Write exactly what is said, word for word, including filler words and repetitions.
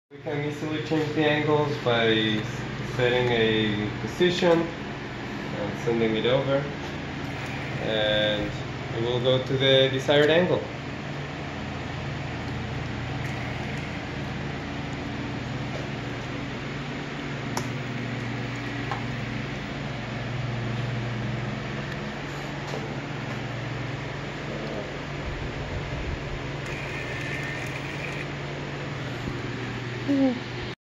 We can easily change the angles by setting a position and sending it over, and it will go to the desired angle. Mm-hmm.